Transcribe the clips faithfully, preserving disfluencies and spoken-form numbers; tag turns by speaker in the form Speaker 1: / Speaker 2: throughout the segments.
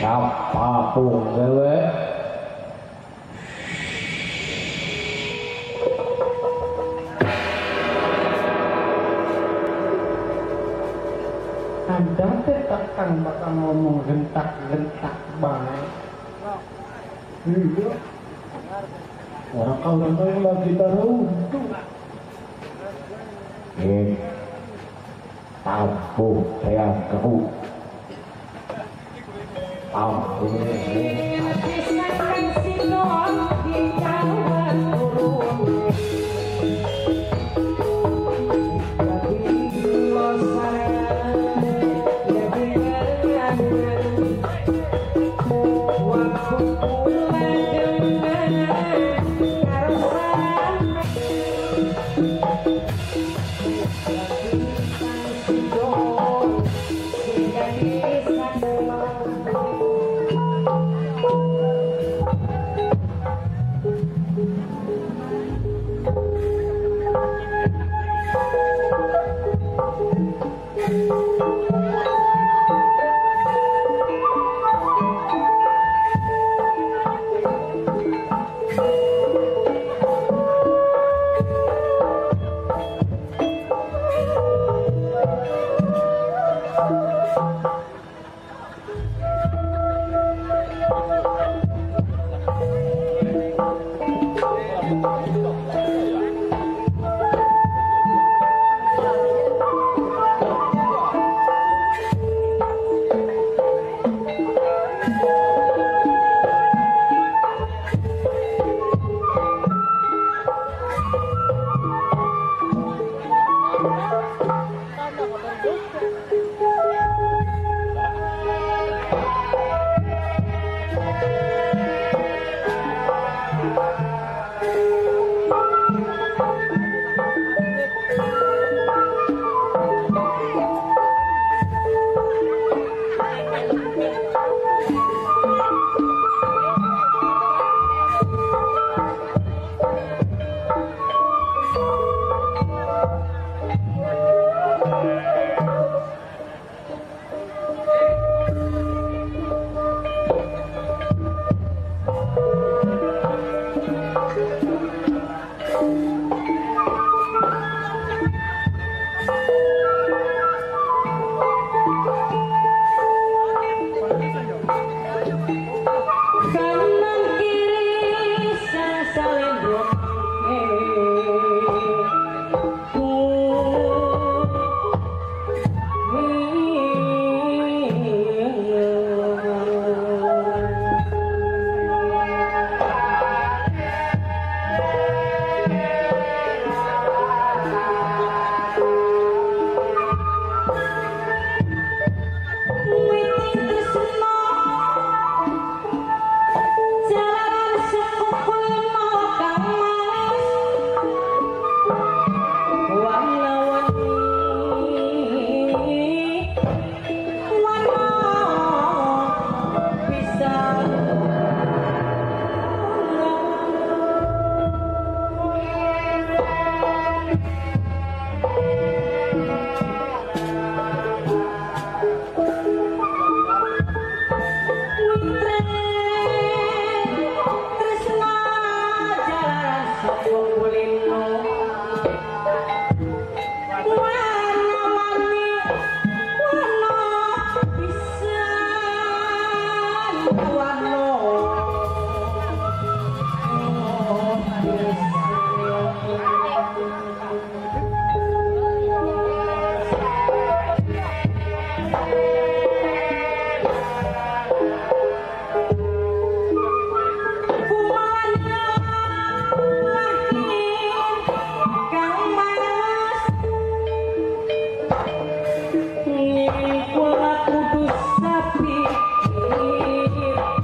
Speaker 1: apapun gawe
Speaker 2: Anda tekan bakal ngomong gentak-gentak baik. Iya. Orang orang lagi taruh.
Speaker 1: Eh, tabuh saya kaku. Ampun.
Speaker 3: Kula kudu sapi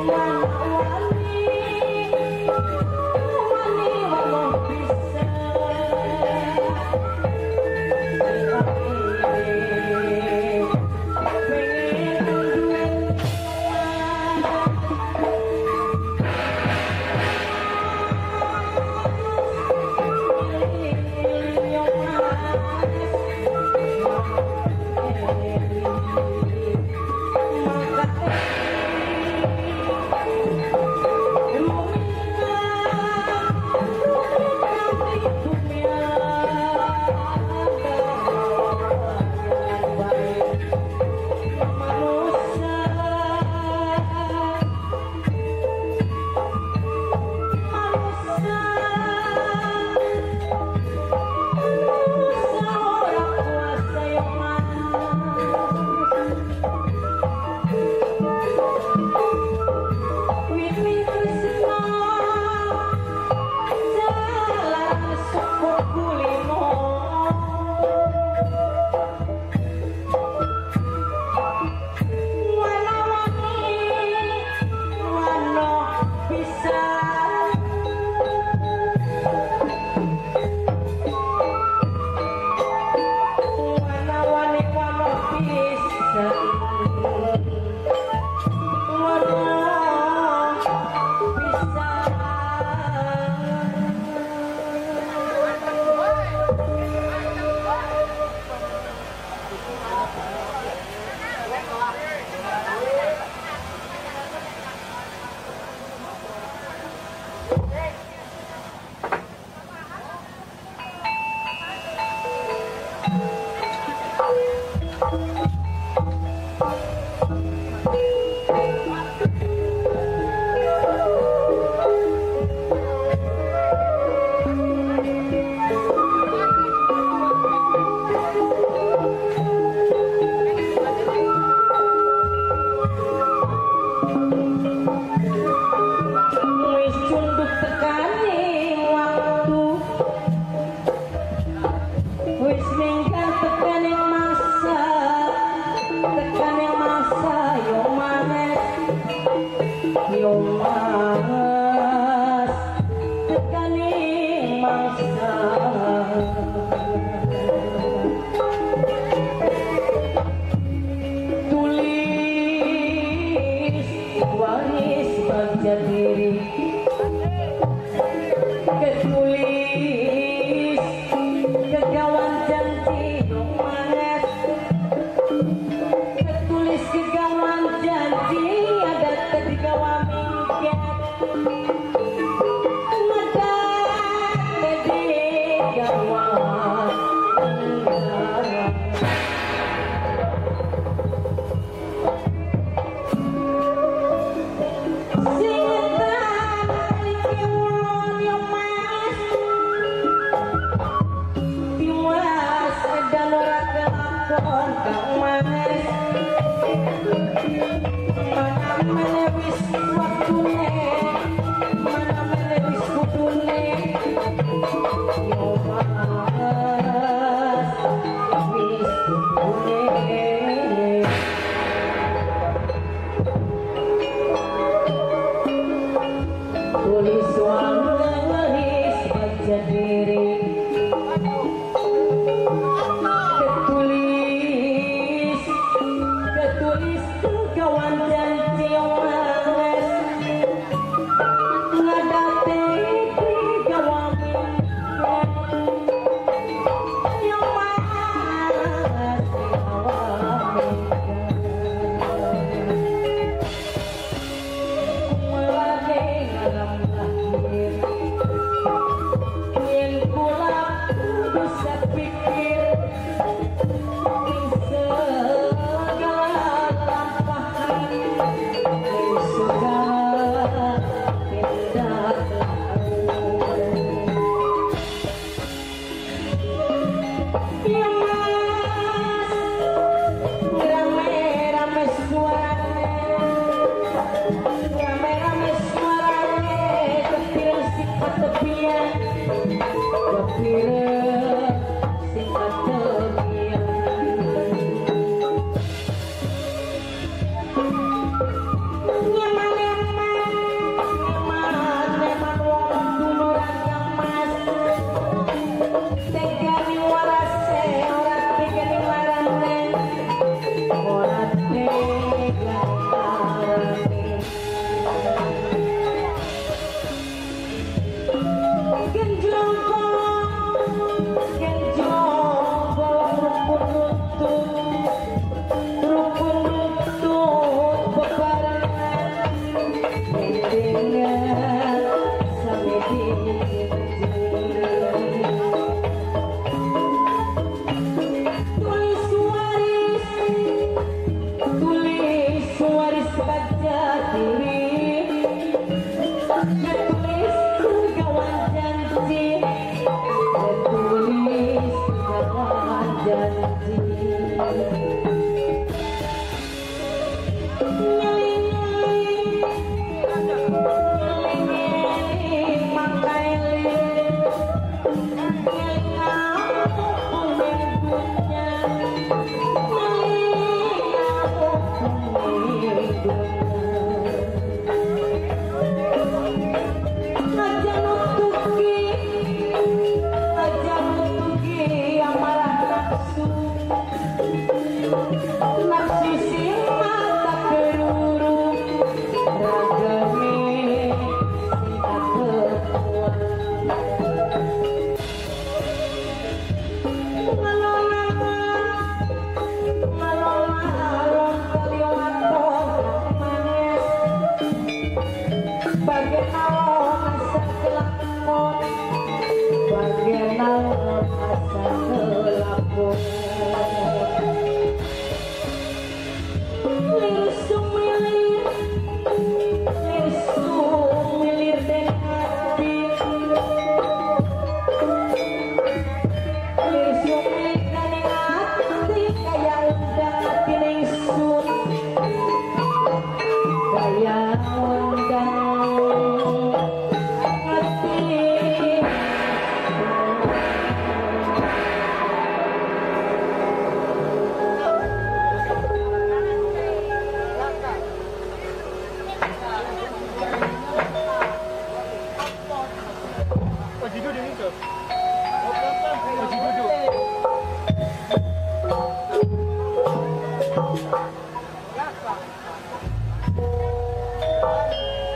Speaker 3: Ketulis kawan janji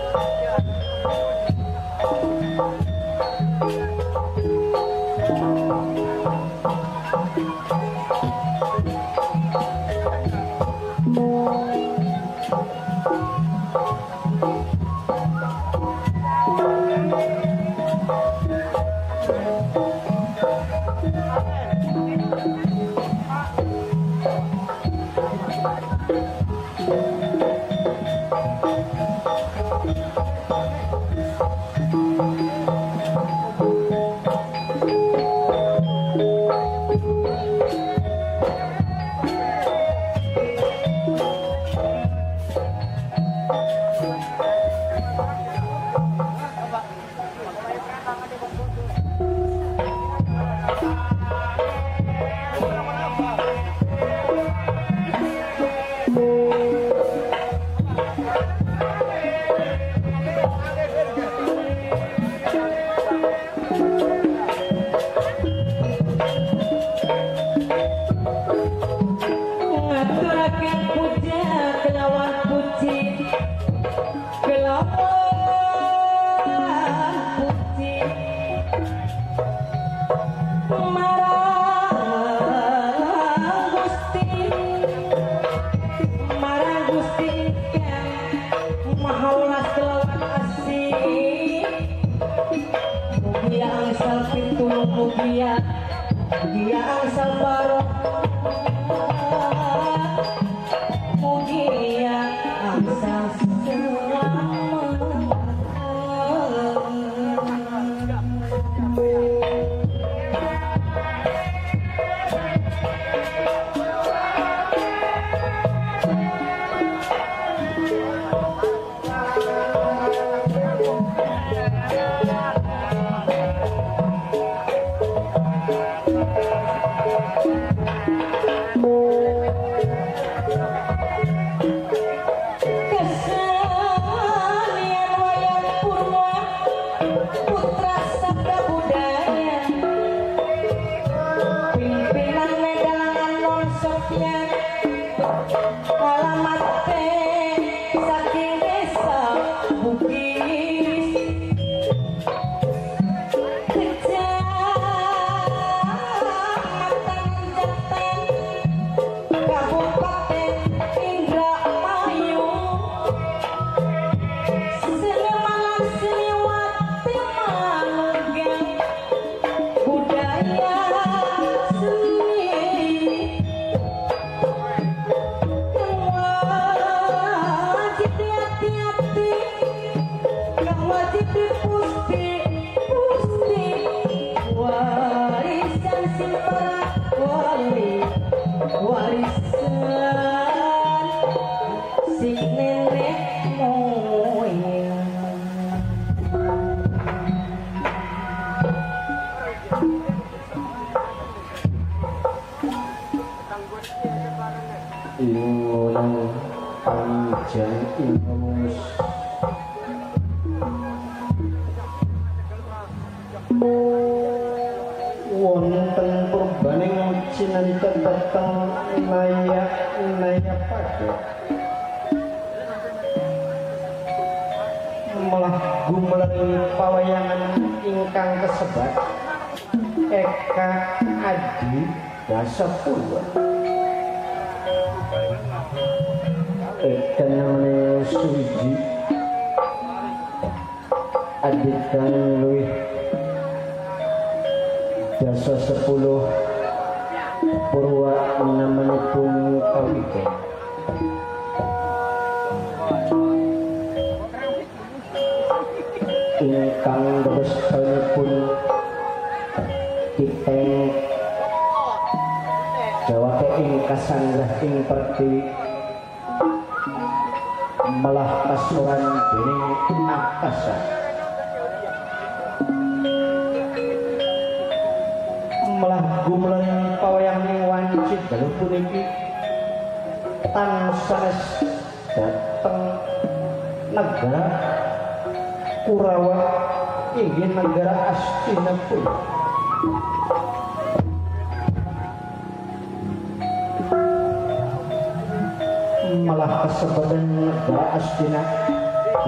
Speaker 1: malah kesempatan negara Astina dan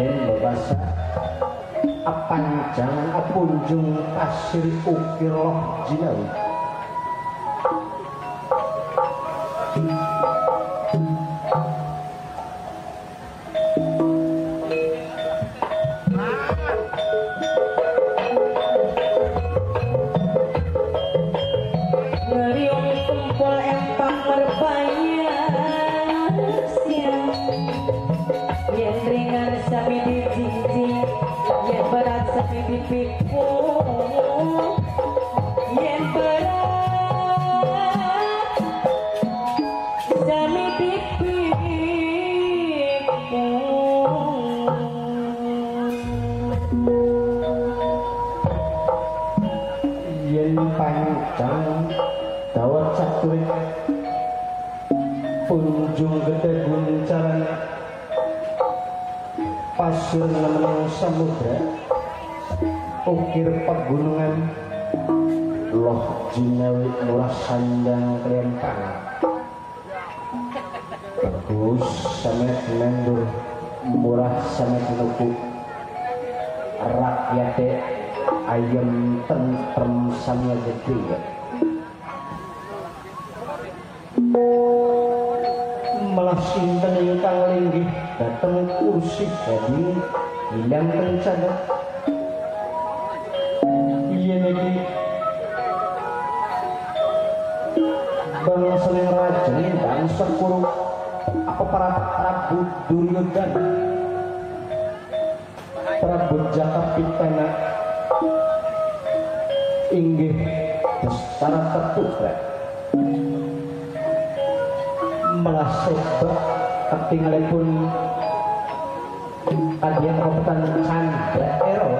Speaker 2: dewasa apanjangan apunjung pasir ukir loh jinawi pasir nemenang samudra ukir pegunungan loh jinawi murah sandang kalian panah bagus samet mendur murah samet nuku rakyate ayam tentrem samya gede malah sinten ingkang linggih dateng kursi jadi hilang rencana iya lagi bangsa yang raja bangsa kurung apa para Prabu Duryodana Prabu Jakapitana inggih secara tertutup malah sebab ketinggalipun kadian kabupaten Candra Ero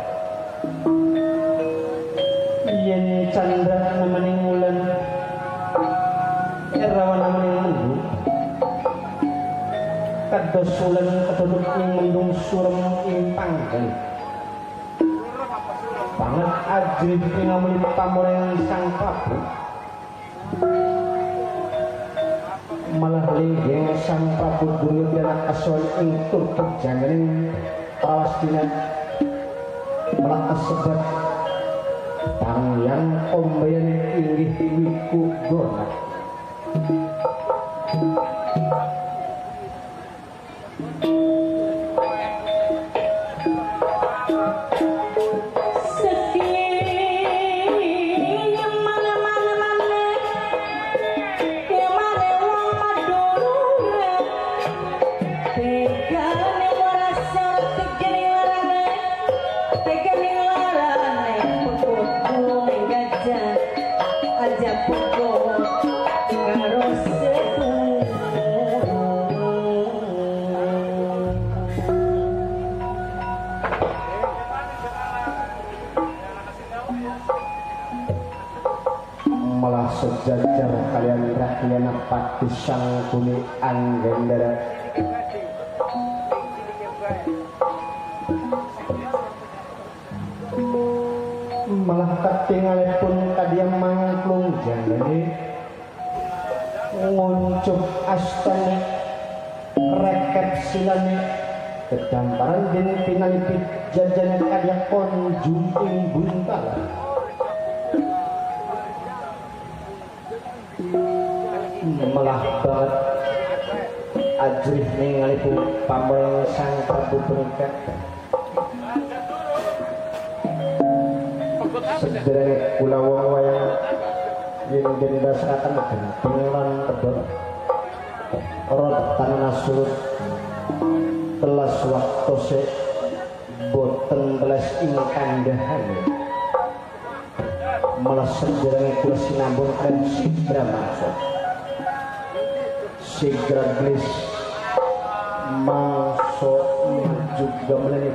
Speaker 2: yen Candra nemening wulan Erawan nemening mendung kados wulan keduluk ing mendung surem ing panggen banget ajrih pinamuli pamoreng Sang Prabu malah linggih Sang Prabu Duryodana kasuhan ing turut jangganing pawastina malah kasebat pangyang ombayan inggih Wikudana malah sejajar kalian rakyat pati sang kuni anggendara malah ketinggalipun kadiang mangklung jangane nguncup astane rekep silane kedamparan den pinalipit jajanan kadiang konjung ing buntalan malah banget ajrih ningalipun pamoreng Sang Prabu punika sederek kula wong wayang yen den dasaraken genting lan kedhot rotan nasurut telas waktose boten telas ing kandhahan malah sederek kula sinambung kan sidra maksud sigra glis masuk juga menit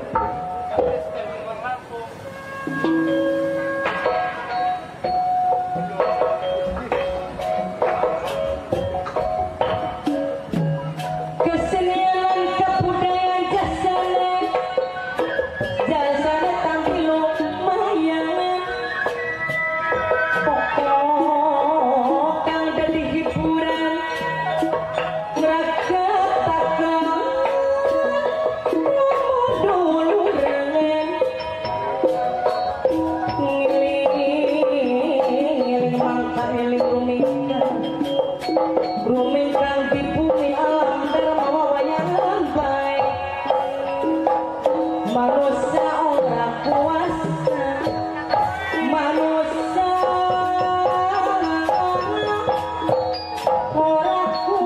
Speaker 3: Aduh manusia ora kuasa manusia ora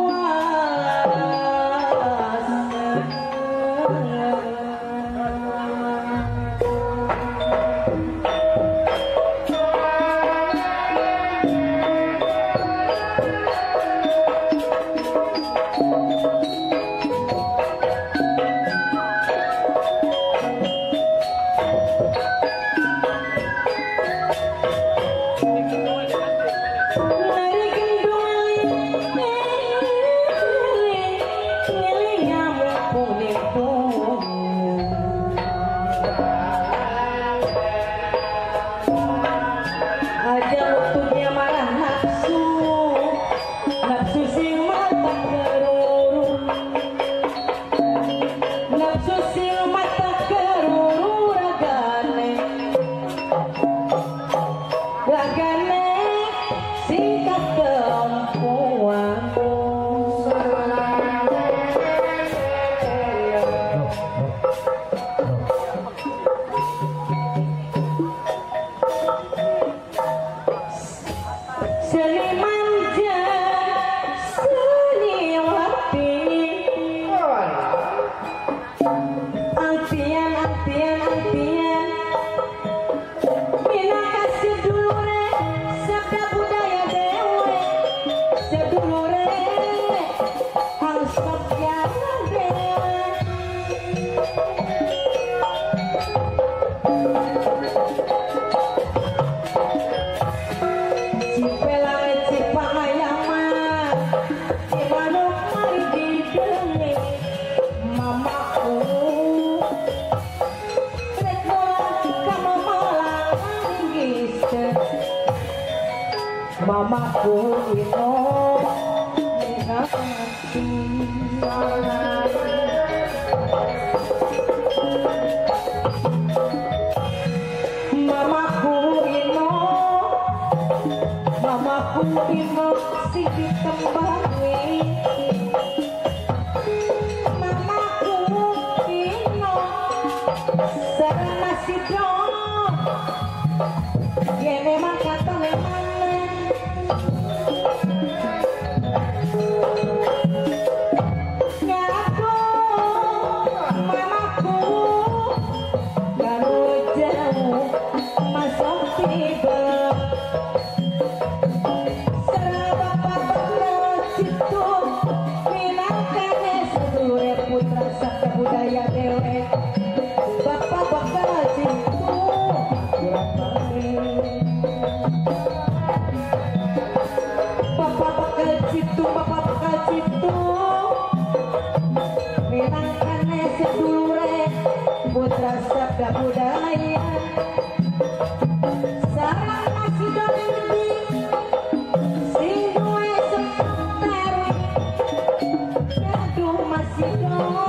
Speaker 3: mamaku ino ngati mamaku ino mamaku ino si ditembangi mamaku ino sareng nasi dong yen memang kata memang budaya dewe bapak bakal cintu bapak bakal cintu bapak bakal cintu minangkane sedulure putra sabda budaya sarang masih dongeng sing duwe sementari aduh masih dong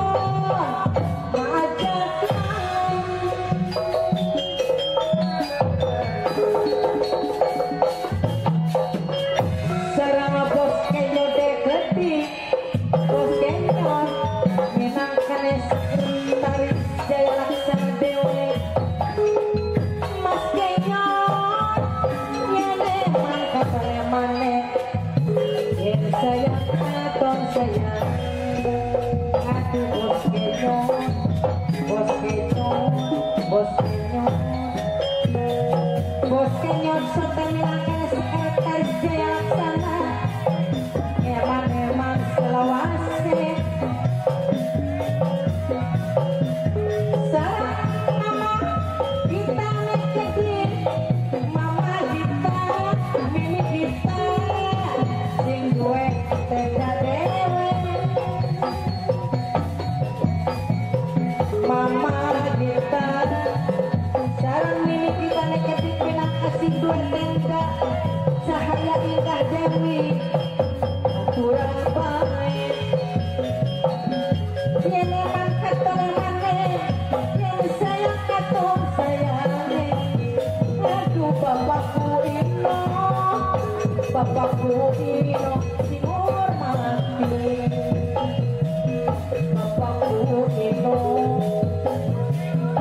Speaker 3: cahaya indah Dewi aturan baik yang memang kata mana yang sayang kata sayang aduh bapakku ino bapakku ino sing hormati bapakku ino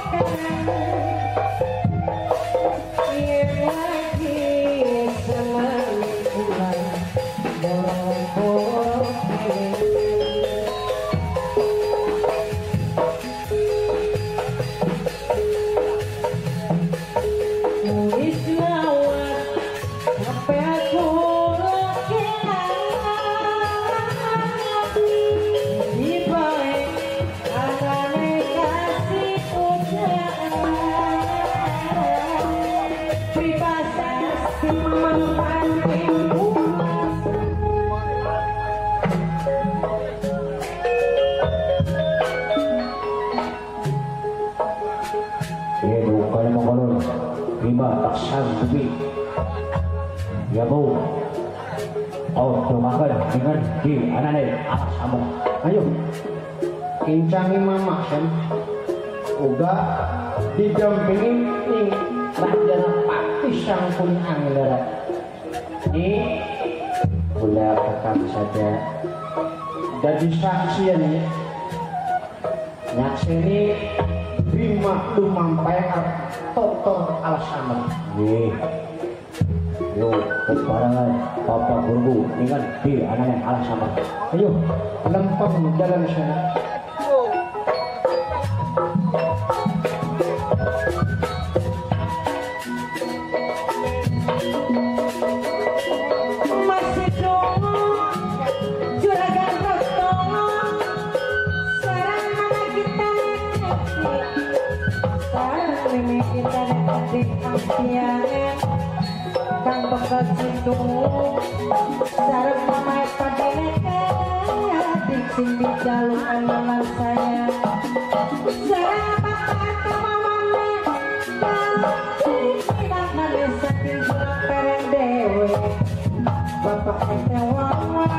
Speaker 1: Ya bu, oh doakan dengan di anane atas kamu. Ayo,
Speaker 2: kincangi mama kan, uga didampingi ning Raden Pati sang pun anggara. Ini boleh kakak saja. Jadi saksian ya, nyaksini Bima lumampai Toto Alasaman.
Speaker 1: Nih. Yo, kebarangan Bapak Guru dengan di anaknya alas sama.
Speaker 2: Ayo, lempeng jalan sana.
Speaker 3: Masih dong, juragan Rosto, sarang mana kita nekati, sarang ini kita nekati ampian. Kang bakal situ sarang mama padineke adik sing di jalur andalan saya sarang bakal mamane tidak ada saking pereng dewe bapak ente wawan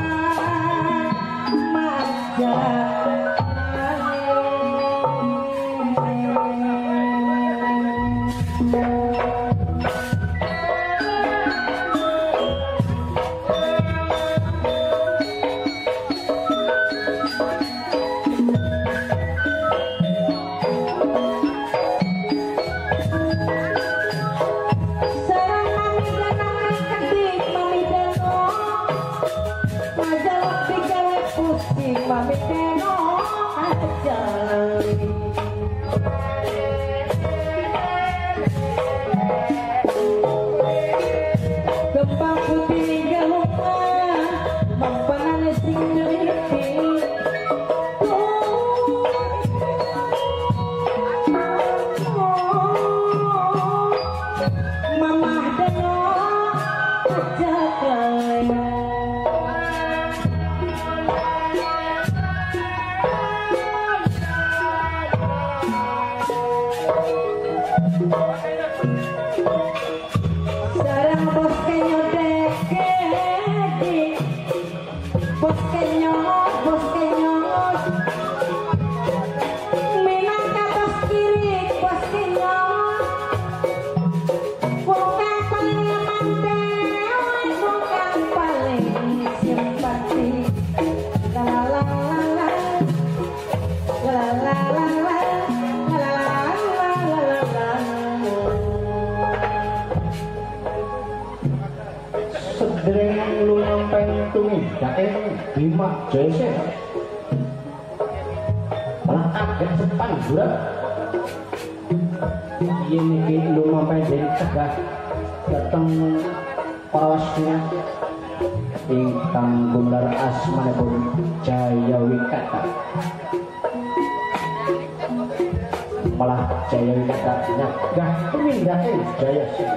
Speaker 3: maja
Speaker 2: Bima Jese malah kaget sepan burak ini ki lumampai dari cegah datang parawasnya ingkang gumelar asmanipun Jaya Wikata malah Jaya Wikata nyegah pemindahnya Jaya Sini.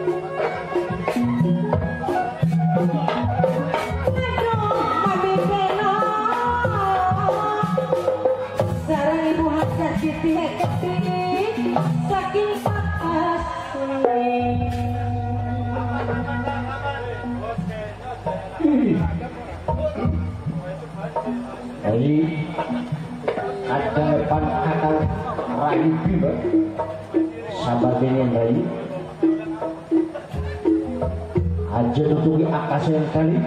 Speaker 1: Jadi ada pan kata Rayu Bima sabar dengan Rayu aja tutupi akasnya kali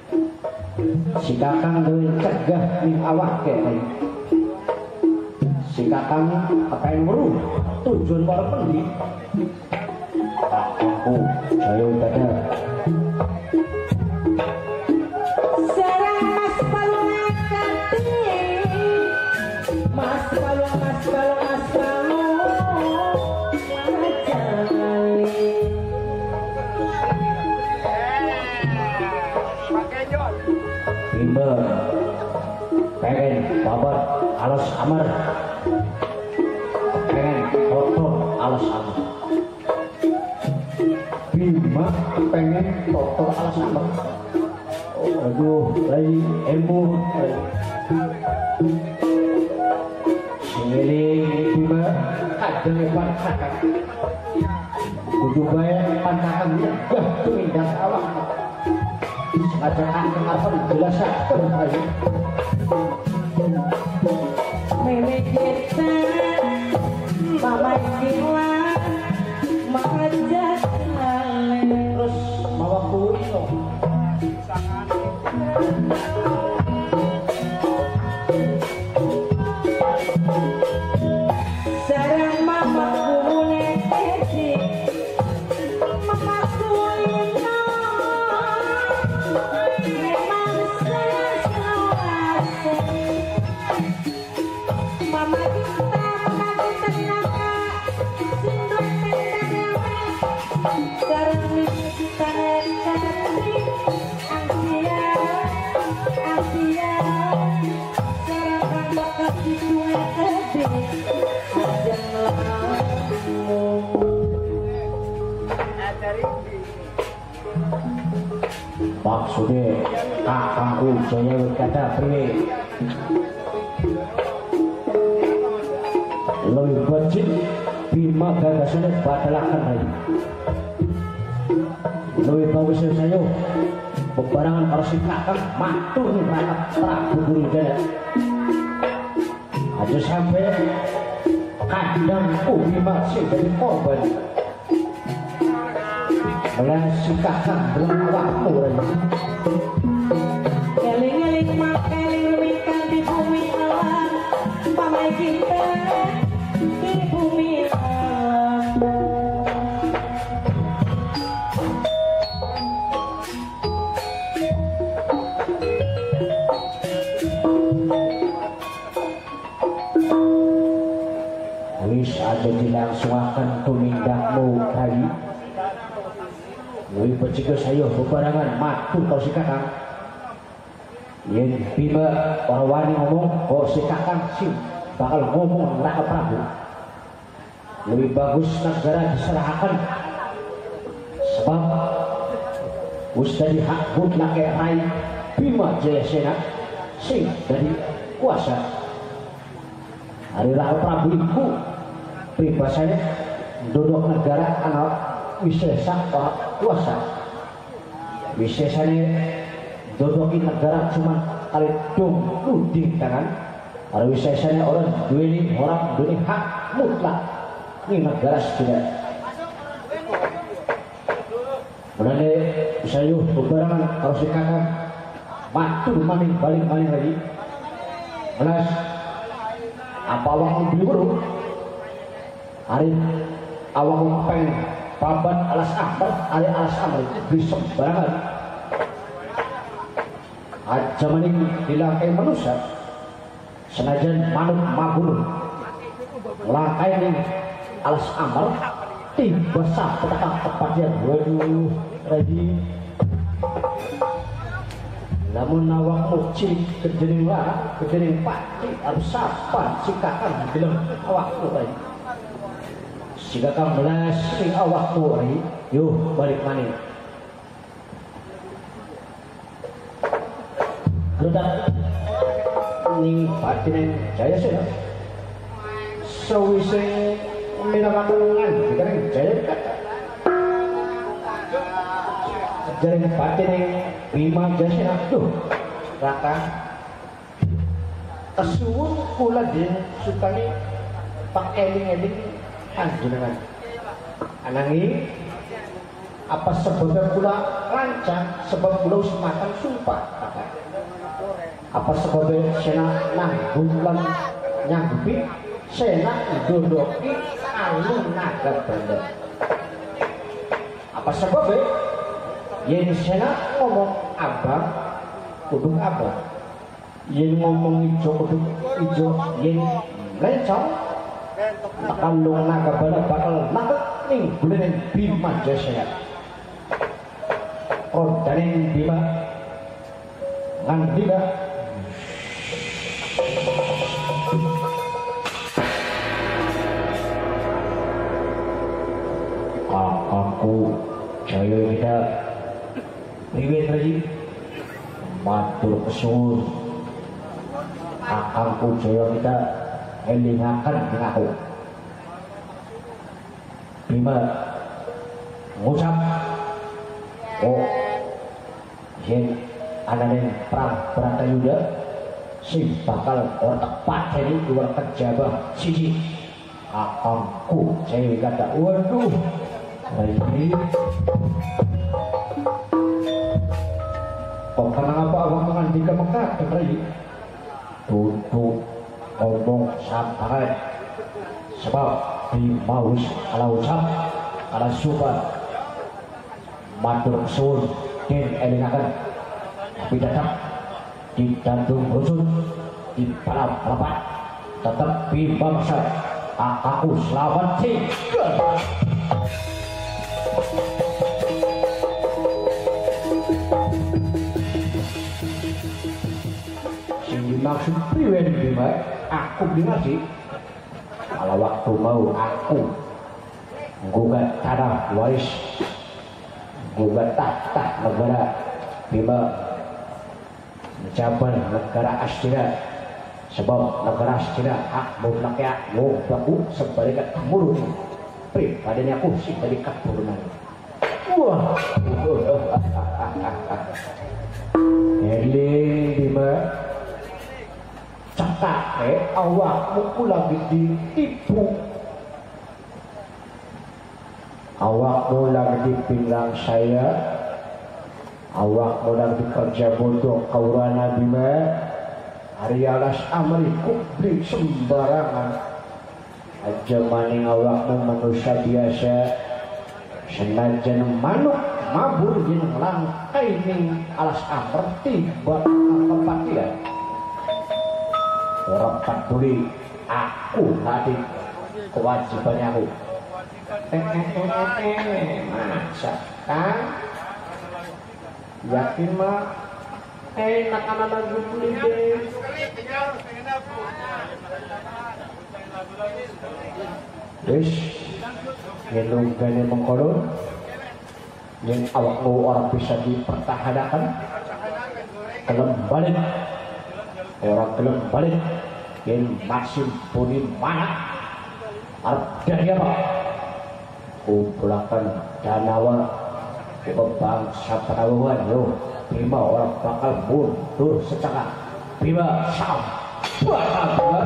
Speaker 1: si kakang dari cegah min awak kayak si kakang kepen weruh tujuan para pendi aku jaya dada
Speaker 3: Sarang mas balung akati mas balung mas balung mas balung wajali
Speaker 1: Bima pengen babat alas amar pengen foto alas amar
Speaker 2: Bima pengen toto alas amar.
Speaker 1: oh aduh lagi ilmu
Speaker 2: Singiling Bima kadang epan kakak kudu bae pantangan gah tumindak awak sengaja kenapa dijelasakan ayo
Speaker 3: Meme kita mama jiwa mahajat
Speaker 2: terus mawa kuwi no
Speaker 3: sarang mama kuune esi mama kuino memang sesawase mama kita mama kita naka sindok pendang sarang kita cantik angsia angsia sarang bakal dituwe gede ajang lamu
Speaker 1: maksudnya kakangku jaya kata priwe lebih bajin Bima gagasannya badalakan lagi lebih bagus saya bebarangan kalau si kakang matur nih rakyat Prabu Duryudana aja sampai kadangku Bima sih jadi korban oleh si kakang dengan awakmu lagi
Speaker 3: eling-eling makeling rumikan di bumi alam pamai kita di bumi alam
Speaker 1: wis ada dilangsungakan tumindakmu kali lebih berjika saya bebarangan matur kau si kakang yang Bima orang wani ngomong kau si kakang sih bakal ngomong Raka Prabu lebih bagus negara diserahkan sebab us dari hak mutlak Rai Bima Jayasena sing dari kuasa hari Raka Prabu itu pribasanya duduk negara anak wisesa orang kuasa wisesanya dodokin negara cuma kali dong luding tangan kalau wisesanya orang duweni orang duweni hak mutlak ini negara sudah mulai saya bebarangan kalau si kakak matur maning balik-balik lagi melas apa awak beli baru hari awak pengen paban alas amar hari alas amar itu bisa sembarangan aja maning dilangkai manusia senajan manuk mabur langkai ning alas amar tiba sah petang tepatnya waduh raji namun awakmu cilik kejening lara kejening pati harus sapa si kakang bilang awakmu tadi si kakang belas si awakmu tadi yuk balik maning ledak ning patinen jaya sena sewise minakatungan dikering jaya kata jaring patinen Bima Jaya Sena tuh Raka kesuwun kula den sukani pak eling-eling panjenengan anangi apa sebabnya kula lancang sebab kula wis matang sumpah apa sebabnya sena nanggung lan nyanggupi Sena ndodoki alun naga Branda. Apa sebabnya? Yen Sena ngomong abang kudu abang, yen ngomong ijo kudu ijo, yen lencong alun naga Branda bakal nangkep ning bulan Bima Jasena. Kodaning Bima ngandika kakakku Jaya kita riwet lagi matur kesuwun kakakku Jaya kita elingaken ing aku Bima ngucap oh yen ananing perang Bratayuda sing bakal ora tepat dari dua kejabah siji kakangku Jaya kata waduh ini kok kenapa awak mengandika Mekah Rai tutup ngomong sampai sebab di maus kalau ucap kalau suka matur kesuwun den elingaken tapi tetap di jantung rusun di palap palapat tetap Bima Maksa aku selamat sih sing dimaksud priwen Bima aku bilang sih kalau waktu mau aku gugat tanah waris gugat tahta negara Bima mencapai negara Astina sebab negara Astina hak mutlaknya wong baku sebaliknya mulut pribadinya aku sih dari keturunan wah eling Bima cakak eh awakmu kula ditipu awakmu lagi dipinggang saya awakmu lagi kerja bodoh kaurana Bima hari alas amri kubrik sembarangan aja maning awakmu manusia biasa senajan manuk mabur yen langkai ning alas amr tiba kepatian orang peduli aku tadi kewajibannya aku eh eh eh eh masa kan yakin mah enak anak lagu beli deh wis yang gane mengkolon yang awakmu orang bisa dipertahankan kelem balik orang kelem balik yang masih punya mana ada ya pak kumpulkan danawa ke bangsa Perawan yo Bima orang bakal mundur secara Bima sam bakal Bima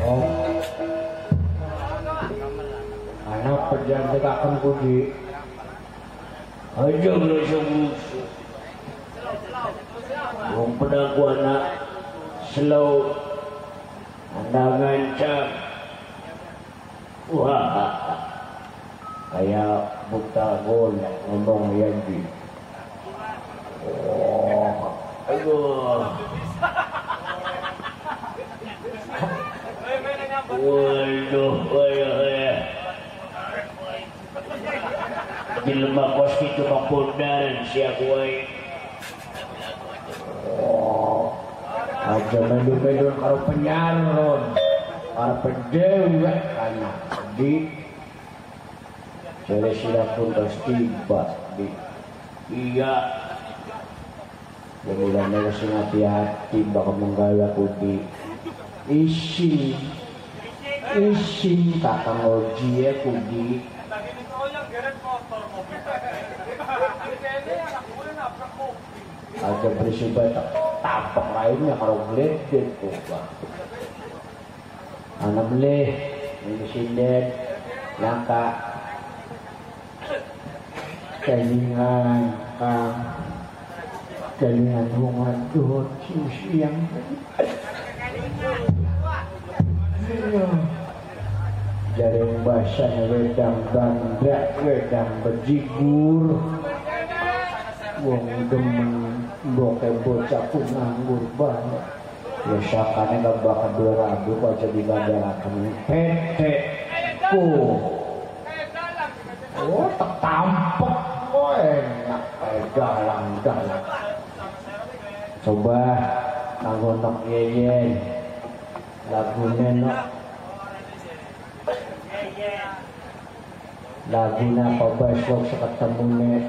Speaker 2: Oh. Anak perjalanan akan kudi. Aja musuh-musuh. Wong pedaku anak slow. Anda ngancam. Wah. Kayak buta gol ngomong Yanti. Oh. Aduh. Waduh, waduh. Jelma kos itu mapundaran siap wae. Oh, aja melu-melu karo penyaron, karo pendewek kana di Jere sila pun terus tiba di iya. Kemudian harus hati-hati bakal menggawa kudi isi isi kakang oji ya kudi. Ada bersifat tapak lainnya kalau geledek tuh anak beleh ini sinden langka kelingan kang kelingan bunga tuh siang jaring basah wedang bangga wedang berjigur wong demeng boke bocah ku nganggur banget ya sakane gak bakal dua rabu kok aja dibandarakan pete ku oh tak tampok oh enak kayak galang-galang coba nganggo nok yeyen lagune nok laguna apa besok seketemune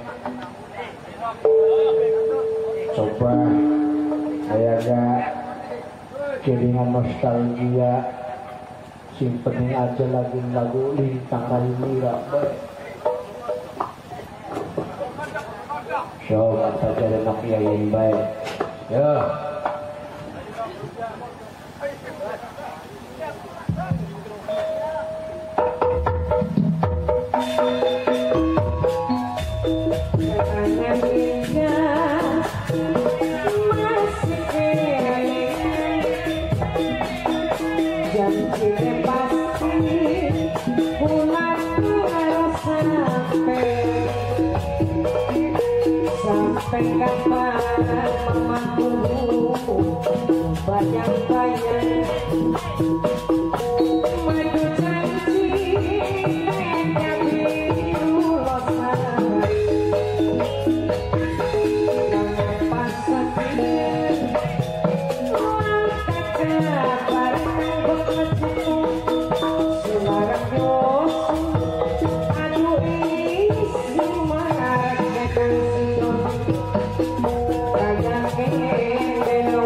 Speaker 2: coba saya gak kiringan nostalgia simpenin aja lagi lagu lintang kali mira so kata jadi nak yang baik ya
Speaker 3: bayang-bayang madu janji yang biru losan nanya pasangan langkah kabar bekerja selarang yosu aduh isi marahnya kan kayak kene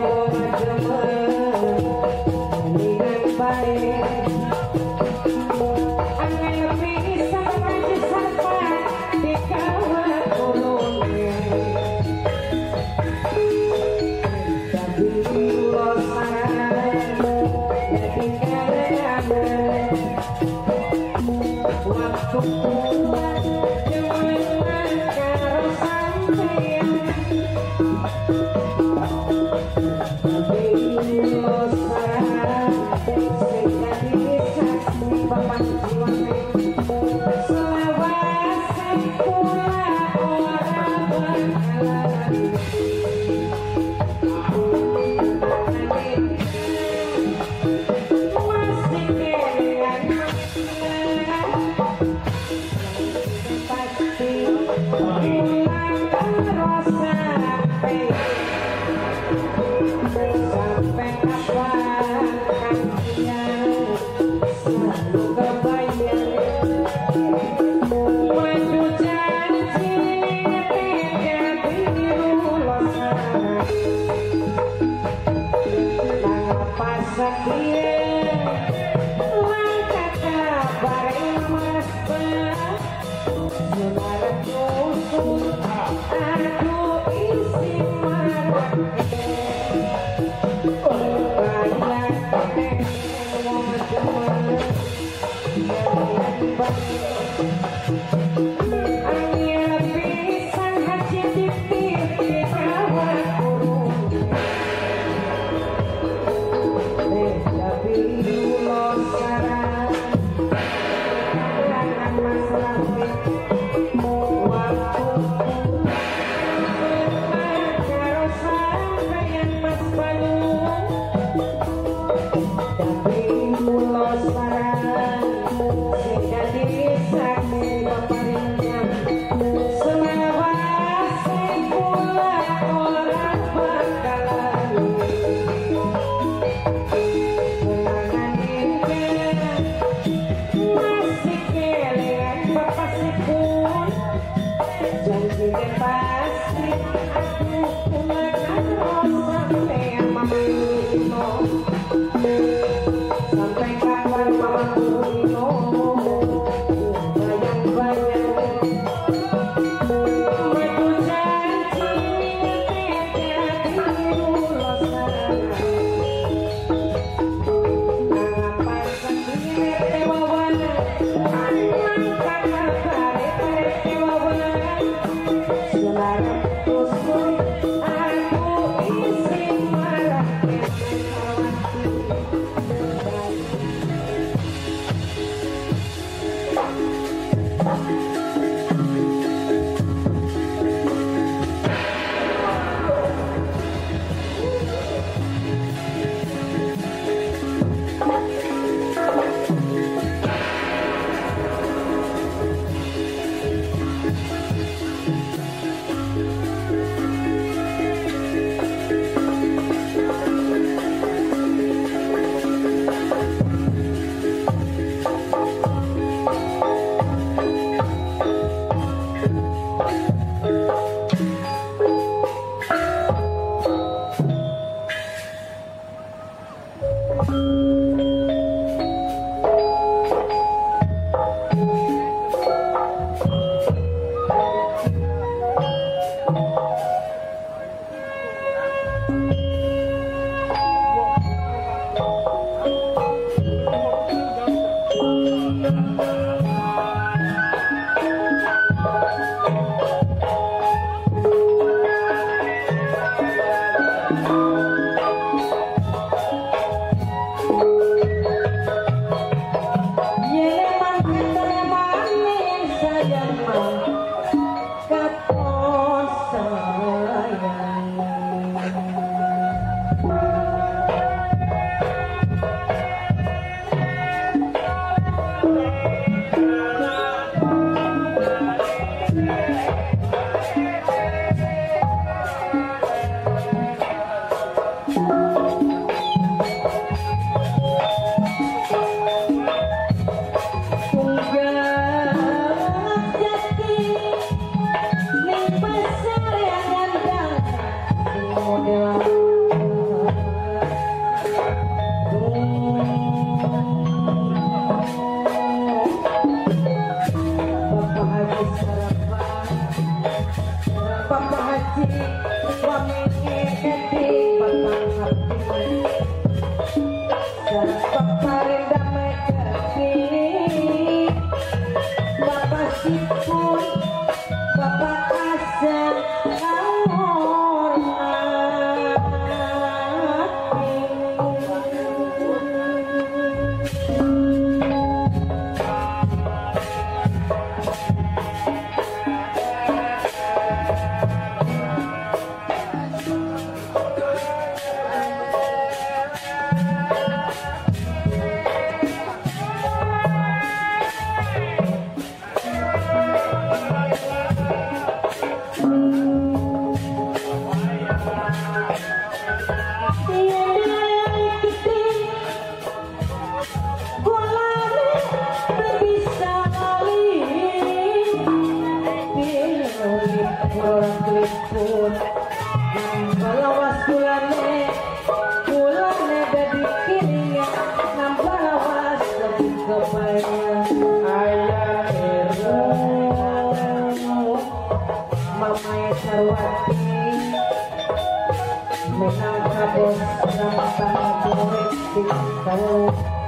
Speaker 3: Menang kabos rampan politik tahu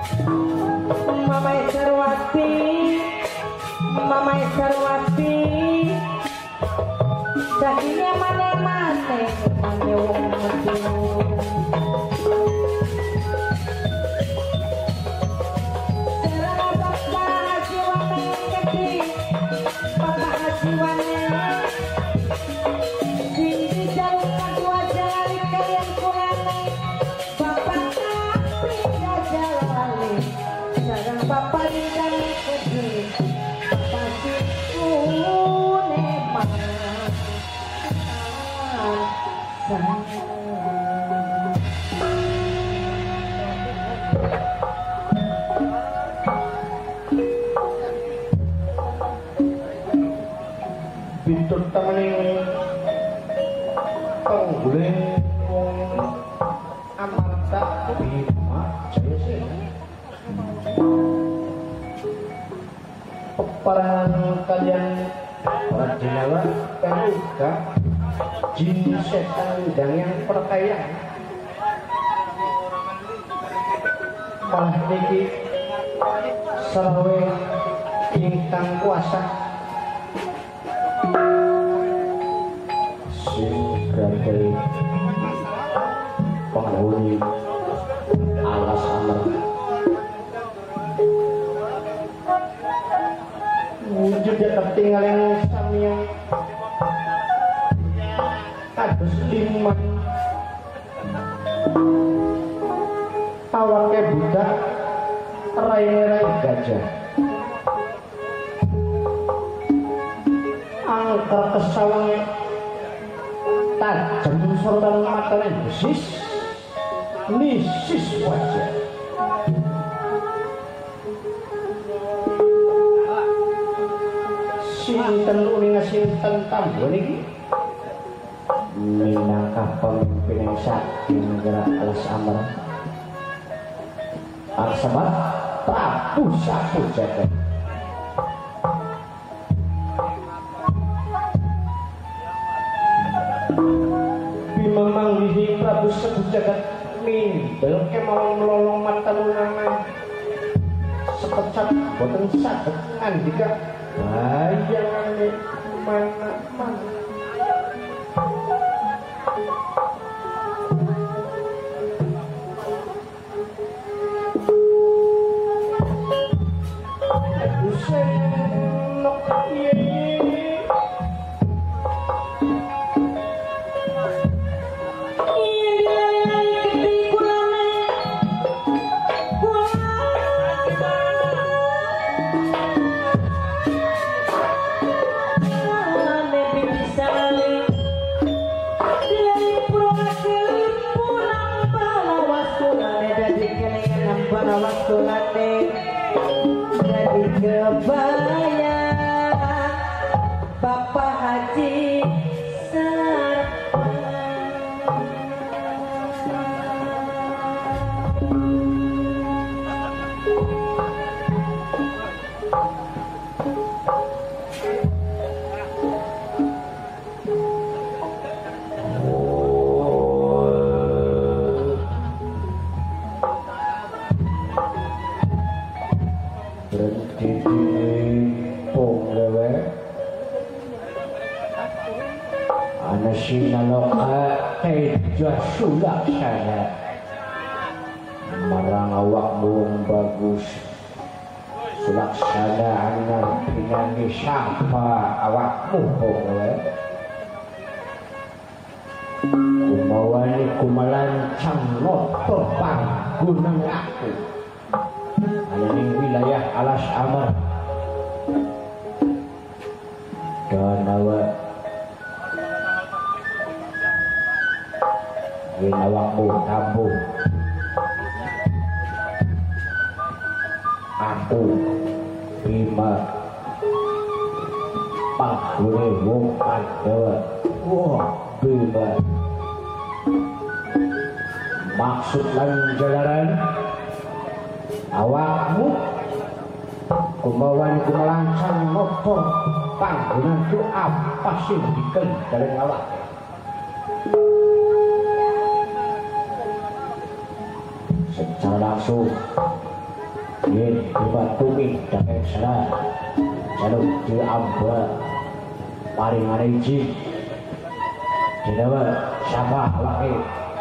Speaker 3: Mamai Sarwati Mamai Sarwati Dakinya mane-mane mane wong medun Serang bapak haji wane keti bapak haji wane Sindi jalur kedua jalan kalian kurane bapak tapi jalan Sarang bapak di dalam kedi bapak sikune mangan sayang
Speaker 2: Pintu temening pengguling Amarta Bima Jayasena peperangan kalian para jenawa dan juga jin setan dan yang perkaya malah niki sarawe ingkang kuasa sing ganteng penghuni alas amar wujud ketinggal yang samyang kados liman awake budak rai-rai gajah angker kesawangnya tajam sorban matanya besis nisis wajah sinten uning sinten tambah niki minangka pemimpin yang sakti negara alas amar Arsabat Prabu Sapu Jagat Bima manggihi Prabu Sapu Jagat mindel kemawon melolong mata lunangan sekecap boten saged ngandika bayangane mana-mana senok iye
Speaker 3: kebayang Bapak Haji
Speaker 1: Sinaloka teja sulaksana marang awak belum bagus sulaksana anak pinangi sapa awakmu kowe kumawani kumalancang noto panggunang aku ananing wilayah alas amar dan awak yen awakmu tambuh aku Bima panggone wong Pandawa wah Bima maksud lan jalaran awakmu kumawan kumalancang nopo panggonan ku apa sing dikendhaleni awak secara langsung Yen dibatumi damai sana jaluk di amba paringane izin dinawa siapa laki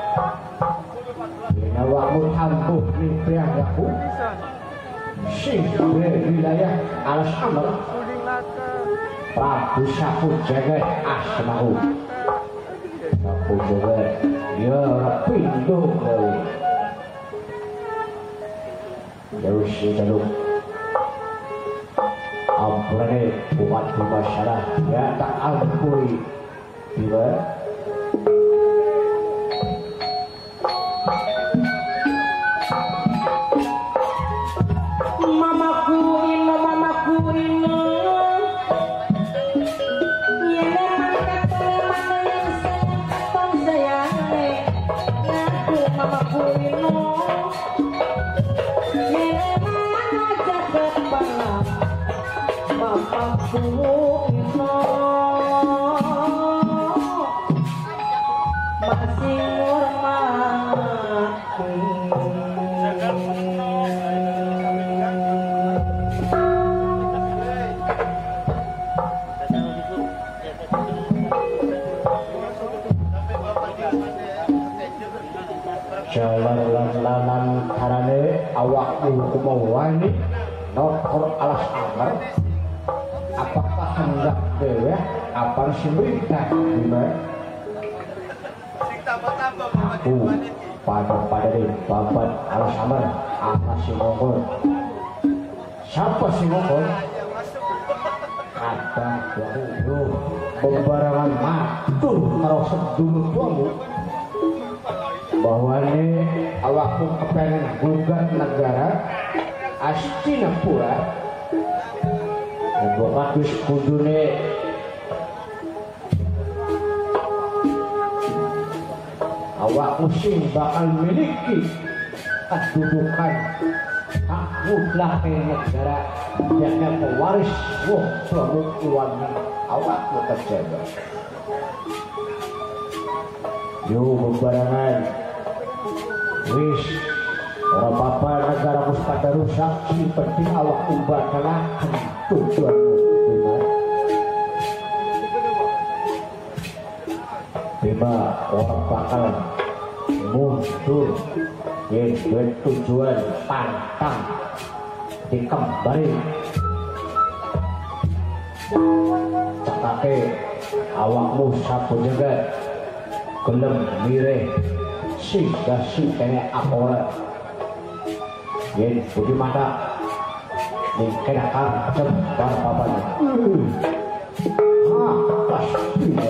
Speaker 1: dinawakmu tambuh nimpiang yaku sing wilayah alas amr Prabu Sapu Jagat Asmahu Sapu Jagat ya pindu gawe terus jaluk ampune umat masyarakat ya tak ampuni tiba
Speaker 3: mamaku ino mamaku ino yene mangkat mana yang sayang katong sayange ngaku mamaku ino yene mana jagat palam mamaku ino masih ngurmati
Speaker 1: jalan lan karane awakmu kumawani nokor alas amar apakah hendak dewe apa simrita gimana aku pada pada di babat alas amar apa si mongol siapa si mongol ada wahyu pembarangan matur karo sedulur tuamu bahwa ini awakmu kepengen gugat negara Astinapura Bagus kudune awakmu sing bakal miliki kedudukan hak mutlak negara yakni pewaris wong Prabu Iwani awakmu terjaga yo bebarengan wis ora apa-apa negara mus pada rusak sing penting awak ubah kalahan tujuanmu benar bima orang bakal mundur yang duit tujuan pantang dikembali cakake awakmu sapu juga gelem mireh sehingga sing kene aporat yen budi mata ning kena kan cebar papan ah pasti ya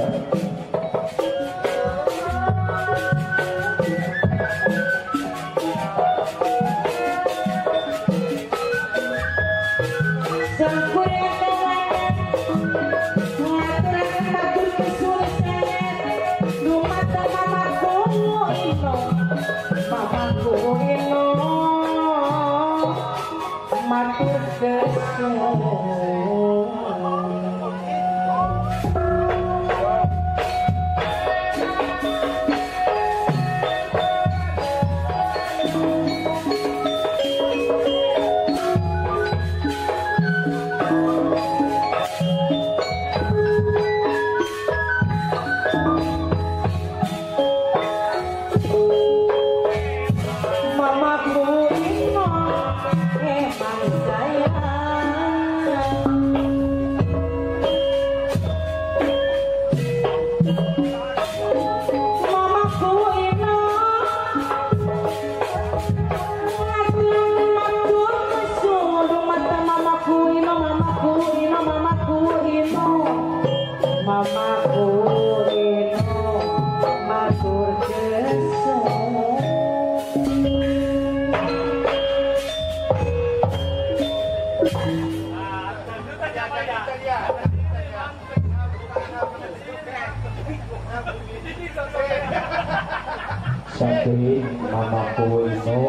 Speaker 1: sampai mamaku itu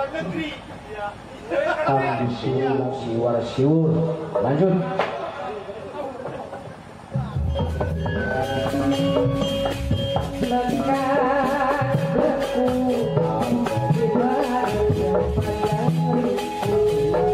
Speaker 1: kang disiur siwar siur lanjut
Speaker 3: lekas berku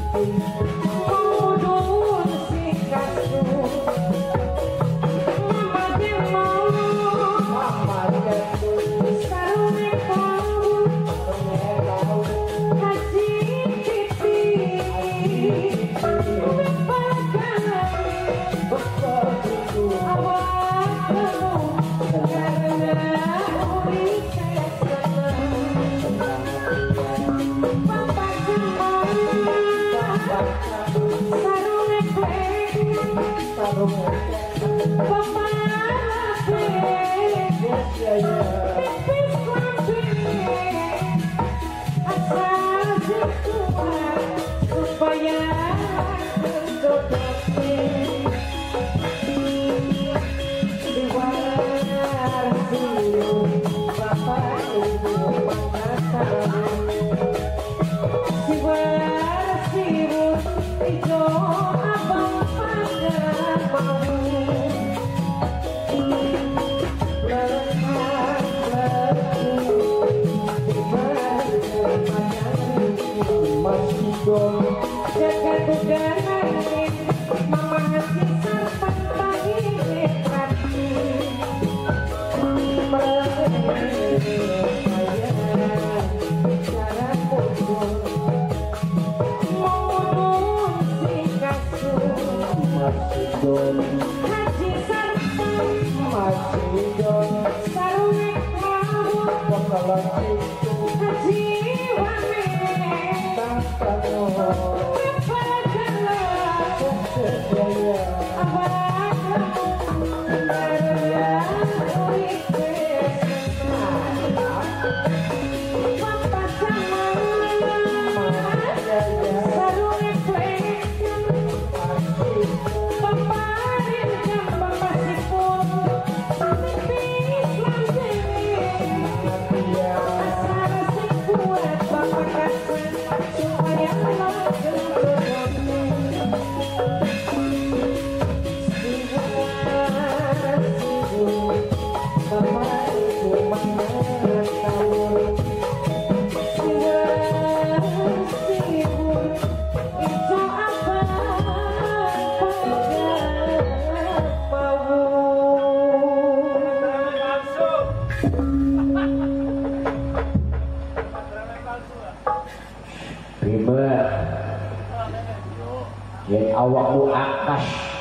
Speaker 1: Awakmu akas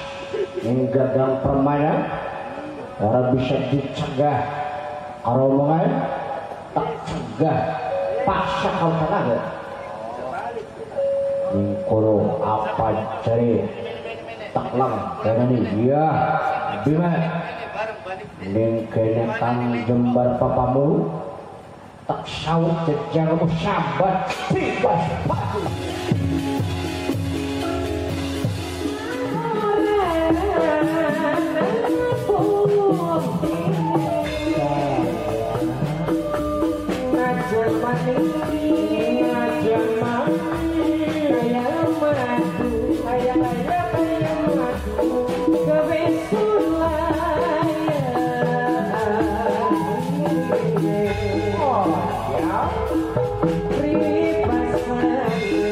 Speaker 1: yang gagang permainan orang bisa dicegah omongan tak cegah paksa kau tenaga Ningkoro apa cari tak lang karena ini ya Bima Ningkenetan jembar papamu tak saut jejaramu sahabat bebas batu
Speaker 3: Pribadi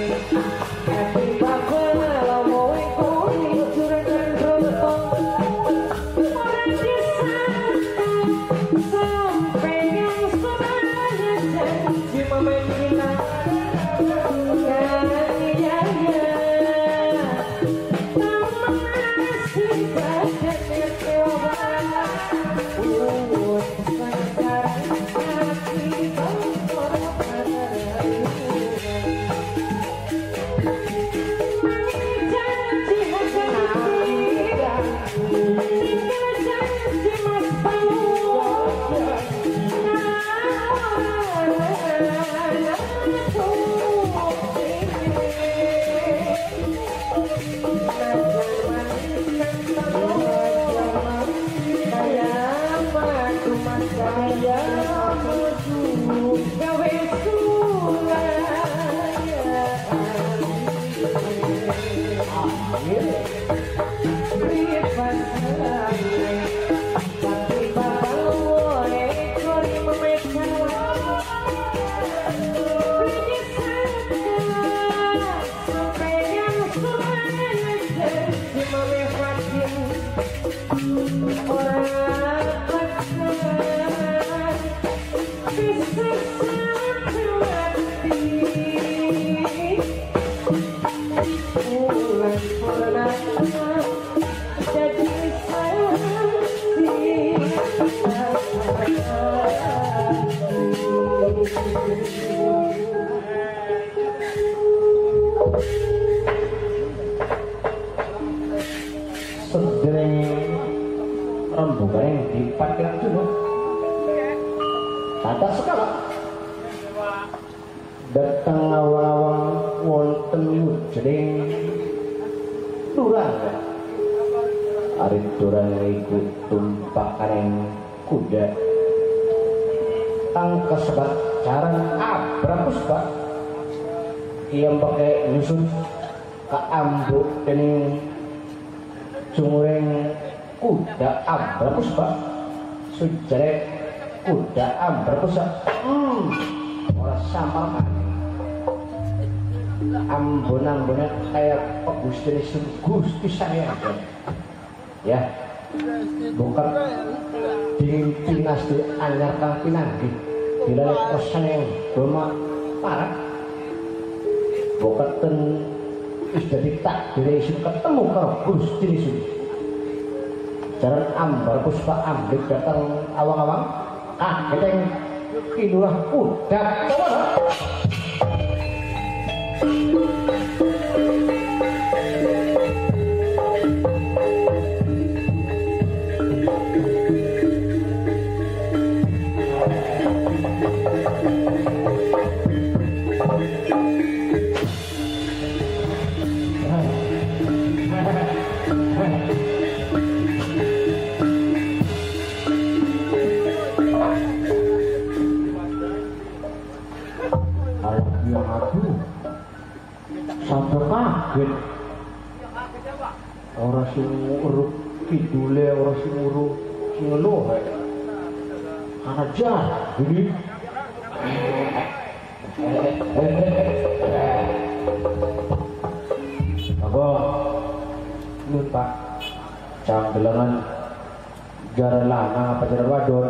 Speaker 1: Sedering rembugan di parkiran dulu tata sekala datang awal-awal wonten yujring durang ari durang iku tumpakan kuda kang kasebat jaran Abrapuspa yang pakai nyusun ka ambuk dening jumureng kuda Abrapuspa sujare kuda Abrapuspa hmm ora sampal ambon-ambonnya kayak Gusti Gusti saya ya bukan di dinasti anyar kang pinanggi dilalek kosan yang doma parah bukan ten is jadi takdir isu ketemu karo Gusti isu jalan Abrapuspa ambil datang awang-awang kaget yang kinulah kuda coba orang sing urut kidule orang sing urut sing ngeluh aja jadi apa nun pak canggelangan jalan lanang apa jalan wadon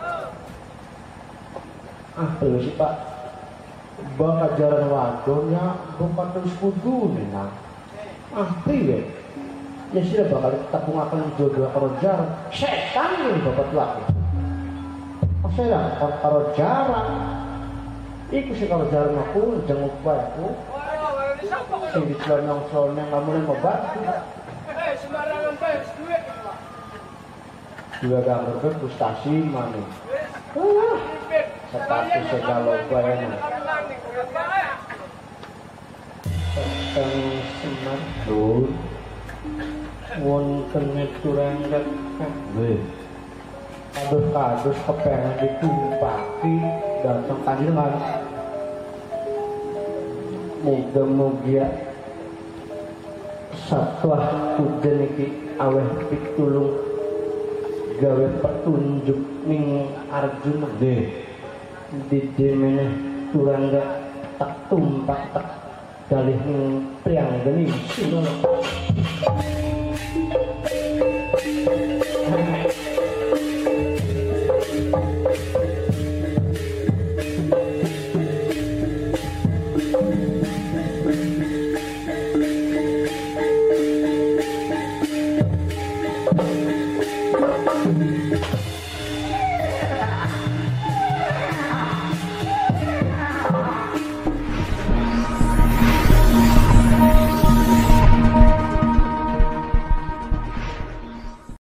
Speaker 1: ah terus sih pak bakal jalan wadonnya bukan terus kudu nih nah ah iya ya sudah bakal tepung akan jodoh karo jar setan ini bapak laki oh saya karo jarak iku sih karo jarak aku jenguk baikku sing dicelonong-celonong nggak boleh membantu juga gambar ke frustasi mana status segala bayangnya tentang semadun wonten turangkat kabeh kados-kados kepengen ditumpaki datang panjenengan muga-muga satwah kuda niki aweh pitulung gawe petunjuk ning Arjuna nggih didi meneh turangga tak tumpak tak dalih ning priang geni sinono Thank you.